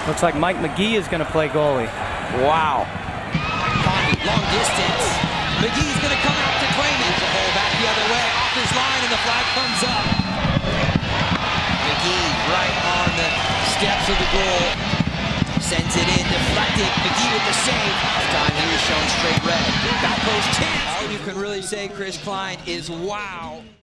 Looks like Mike McGee is going to play goalie. Wow. Conley, long distance. McGee's going to come out to claim it. The hole back the other way, off his line, and the flag comes up. McGee right on the steps of the goal. Sends it in, deflected. McGee with the save. Time he was shown straight red. Back post chance. All you can really say, Chris Klein, is wow.